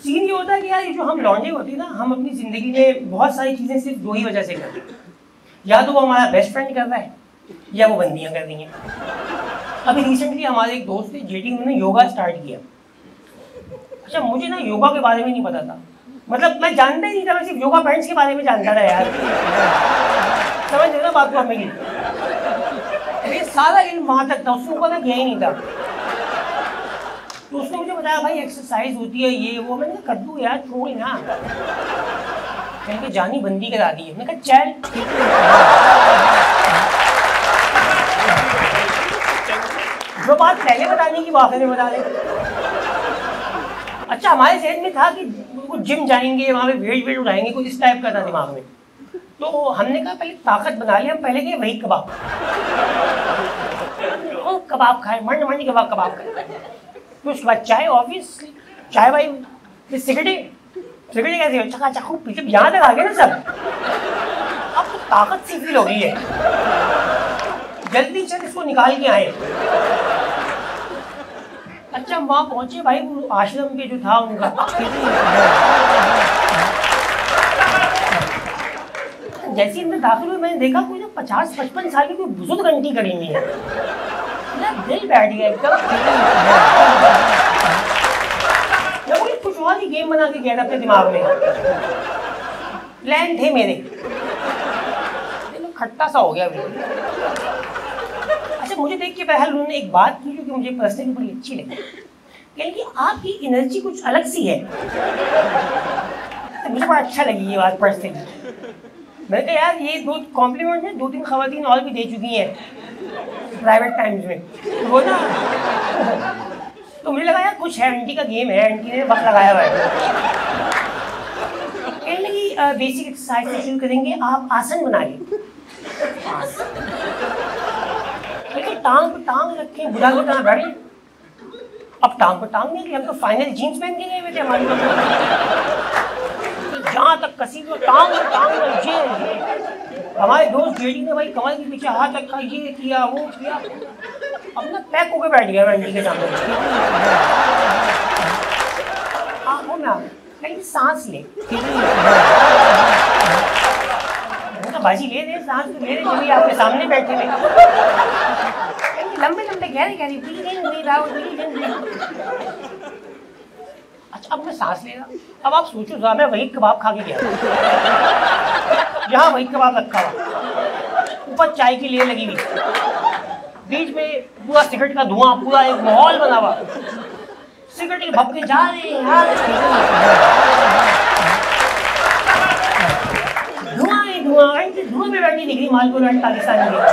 Scene ये होता है कि यार ये जो हम लौंडे होते हैं ना, हम अपनी ज़िंदगी में बहुत सारी चीज़ें सिर्फ दो ही वजह से करते हैं, या तो वो हमारा बेस्ट फ्रेंड कर रहा है या वो बंदियाँ कर रही हैं। अभी रिसेंटली हमारे एक दोस्त थे जेडी, उन्होंने योगा स्टार्ट किया। अच्छा, मुझे ना योगा के बारे में नहीं पता था, मतलब मैं जानता ही नहीं था, मैं सिर्फ योगा पैंट्स के बारे में जानता था यार। समझ रहे ना बात को हमें की, ये सारा इल्म वहाँ तक था, उससे ऊपर तक गया ही नहीं था। तो उसने मुझे बताया भाई एक्सरसाइज होती है ये वो, मैंने कहा कर दूँ यार, छोड़ ना। कहीं जानी बंदी करा दी है, मैंने कहा चल। जो बात पहले बताने की बात है बता दे। अच्छा, हमारे जहन में था कि वो जिम जाएंगे, वहाँ पे वेट उठाएंगे, कुछ इस टाइप का था दिमाग में। तो हमने कहा पहले ताकत बना लिया, हम पहले गए वही कबाब, कबाब खाए, मंडी कबाब खाए। तो उसके बाद चाय, ऑफिस चाय भाई, फिर सिगरेटें कैसे हो चका चाकू पीछे यहाँ तक आ गए ना सब। अब तो ताकत सी फील हो रही है, जल्दी चल इसको निकाल के आए। अच्छा, वहाँ पहुंचे भाई, वो आश्रम के जो था उनका, जैसे ही मैं दाखिल हुई मैंने देखा कोई ना 50-55 साल की कोई बुजुर्ग आंटी खड़ी हुई है। दिल बैठ गया एकदम। कुछ और ही गेम बना के गया था अपने दिमाग में, प्लान थे मेरे, खट्टा सा हो गया अभी। अच्छा, मुझे देख के बहरहाल उन्होंने एक बात की जो कि मुझे पर्सनली बड़ी अच्छी लगी, कि आपकी एनर्जी कुछ अलग सी है। मुझे बड़ा अच्छा लगी ये बात पर्सनली। मैंने कहा यार ये दो कॉम्प्लीमेंट है, 2-3 खवातीन और भी दे चुकी हैं प्राइवेट टाइम्स में, तो वो ना तो मुझे लगा यार कुछ है, आंटी का गेम है, आंटी ने वक्त लगाया हुआ है। कहने लगी बेसिक एक्सरसाइज से शुरू करेंगे, आप आसन बना लीजिए। तो टांग पर टांग रखें, बुला के कहाँ बैठे, अब टांग पर टांग नहीं, हम तो फाइनल जीन्स पहन के गए हुए थे हमारी, जहाँ तक कसी को टांग ये हमारे दोस्त जेडी ने भाई कमर के पीछे हाथ रखा, ये किया वो किया, अब ना पैक होकर बैठ गया आंटी के सामने। आंखों में कहीं सांस ले, बाजी ले रहे, सांस ले रहे, जो भी आपके सामने बैठे हुए लंबे कह रही। अच्छा, अब मैं सांस ले रहा, अब आप सोचो जरा, मैं वही कबाब खा के गया, यहाँ वही कबाब रखा हुआ, ऊपर चाय की लेयर लगी हुई, बीच में पूरा सिगरेट का धुआं, पूरा एक माहौल बना हुआ, सिगरेट के भपके जा रहे हैं यार, धुआं में बैठी दिख रही मालपुर पाकिस्तान में।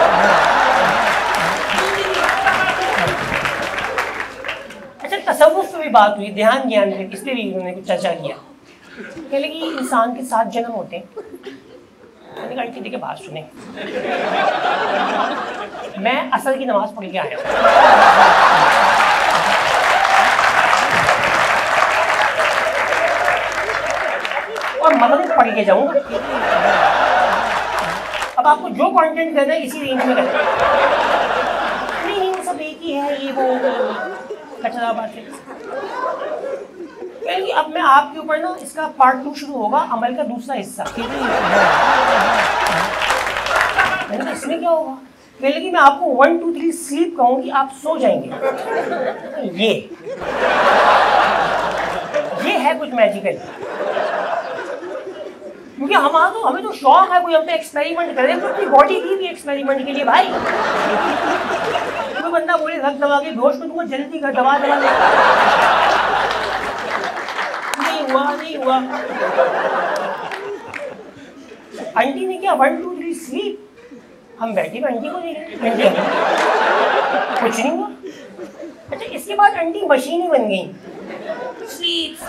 अच्छा, तसव्वुफ पे भी बात हुई, ध्यान ज्ञान पे, इस पे भी उन्होंने कुछ चर्चा किया। कह लगी इंसान के 7 जन्म होते हैं। मैंने कहा आंटी देखिए बात सुने, मैं असर की नमाज पढ़ के आया और मगरिब पढ़ के जाऊंगा। अब आपको जो कंटेंट करना है इसी रेंज में करना है, नहीं सब एक ही है, ये वो कचरा बात है। क्योंकि अब मैं आपके ऊपर ना इसका पार्ट 2 शुरू होगा, अमल का दूसरा हिस्सा। मैंने इसमें क्या होगा, पहले कि मैं आपको 1 2 3 स्लीप कहूँगी, आप सो जाएंगे। ये है कुछ मैजिकल, क्योंकि हमें तो शौक है कोई हम पे एक्सपेरिमेंट करे, तो अपनी बॉडी की भी एक्सपेरिमेंट के लिए भाई। कोई बंदा बोले रख दवा के बेहोश को, तुमको जल्दी कर दवा नहीं हुआ। आंटी ने क्या 1 2 3 स्लीप, हम बैठे आंटी को देख रहे, कुछ नहीं हुआ। अच्छा, इसके बाद आंटी मशीन ही बन गई, स्लीप।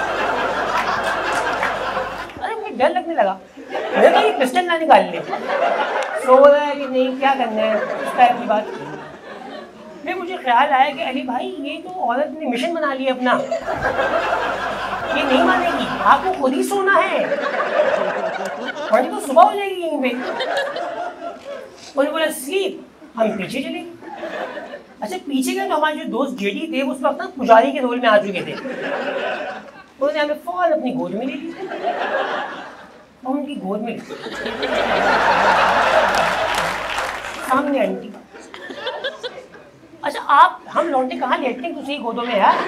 अरे मुझे डर लगने लगा, मुझे तो ये पिस्टल ना निकाल ले, सो रहा है कि नहीं, क्या करना है, इस टाइप की बात। फिर मुझे ख्याल आया कि अली भाई ये तो औरत ने मिशन बना लिया अपना, ये नहीं मानेगी, आपको खुद ही सोना है, और तो सुबह हो जाएगी यहीं पे। उन्होंने बोला स्लीप, हम पीछे चले गए। अच्छा, पीछे गए तो हमारे जो दोस्त जेडी थे उस वक्त ना पुजारी के रोल में आ चुके थे। उन्होंने हमें फौरन अपनी गोद में ले लिया और उनकी गोद में सामने आंटी। अच्छा हम लौंडे कहाँ लेटते हैं दूसरी गोदों में यार?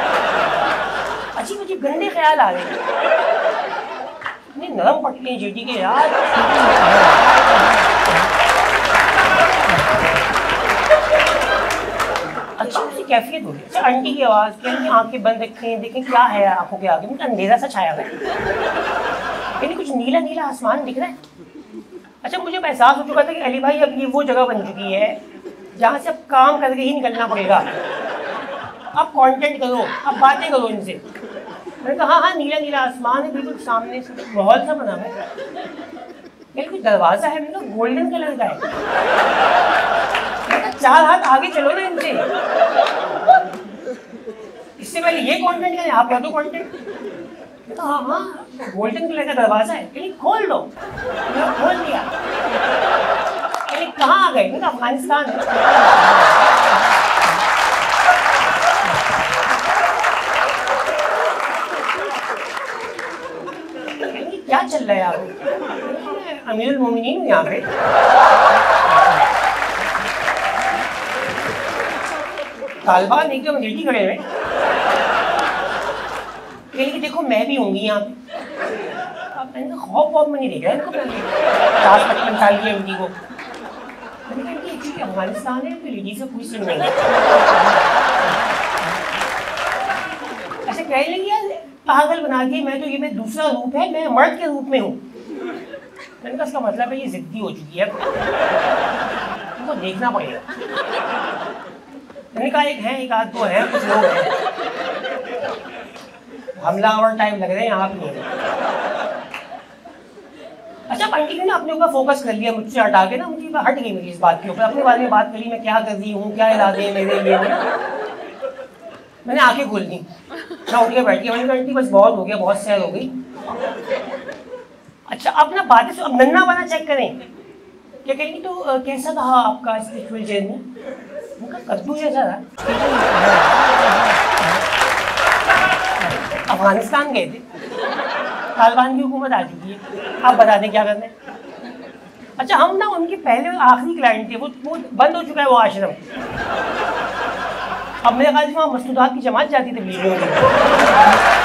अजीब अजीब गंदे ख्याल आ रहे हैं, इतने नरम पटले हैं जेडी के यार। अच्छी उसी कैफियत हो गई। अच्छा आंटी की आवाज़, कहीं आंखें बंद रखें, देखें क्या है आंखों के आगे, मतलब अंधेरा सा छाया हुआ है, यानी कुछ नीला नीला आसमान दिख रहा है। अच्छा मुझे एहसास हो चुका था कि अली भाई अब ये वो जगह बन चुकी है जहाँ से अब काम करके ही निकलना पड़ेगा, अब कंटेंट करो, अब बातें करो इनसे। मैंने कहा हाँ नीला नीला आसमान है बिल्कुल सामने से, माहौल सा बना हुआ है, ये कोई दरवाज़ा है, मैंने कहा गोल्डन कलर का है, मैंने कहा 4 हाथ आगे चलो ना इनसे, इससे पहले ये कंटेंट करें, आप कर दो कंटेंट। हाँ हाँ गोल्डन कलर का दरवाज़ा है, कहीं खोल दो, मैंने खोल दिया। कहाँ आ गए? मैंने अफगानिस्तान। क्या चल रहा है आप? अमीरुल मोमिनीन हूँ यहाँ पे। तालिबान एकदम रेडी खड़े हुए, लेकिन देखो मैं भी होंगी यहाँ पे। अब मैंने खौफ वौफ में नहीं देखा इनको, 50-55 साल की उनकी को। अफगानिस्तान है तो लेडीज का कोई सीन नहीं है। ऐसे कह लेंगे यार पागल बना के, मैं तो ये मैं दूसरा रूप है, मैं मर्द के रूप में हूँ। मैंने कहा इसका मतलब है ये जिद्दी हो चुकी है, उनको देखना पड़ेगा। मैंने कहा एक आध दो है, कुछ लोग हैं हमलावर टाइम लग रहे हैं यहाँ पे। अच्छा आंटी ने अपने ऊपर फोकस कर लिया, मुझसे हटा के ना, मुझे हट गई मेरी इस बात के ऊपर, अपने बारे में बात करी, मैं क्या कर रही हूँ, क्या इरादे हैं मेरे लिए, ना मैंने आंखें खोल दी, मैं उठ के बैठ गया। मैंने कहा आंटी बस बहुत हो गया, बहुत सैर हो गई। अच्छा अब ना बातें अब नन्ना वाला चेक करें, क्या कहेंगी तो कैसा रहा आपका स्पिरिचुअल जर्नी? उनका कद्दू जैसा रहा। अफगानिस्तान गए थे, तालिबान की हुकूमत आ चुकी है, आप बता दें क्या करना है? अच्छा हम ना उनके पहले आखिरी क्लाइंट थे, वो बंद हो चुका है वो आश्रम। अब मेरे ख्याल से वहाँ मस्तूदात की जमात जाती थी बीच में।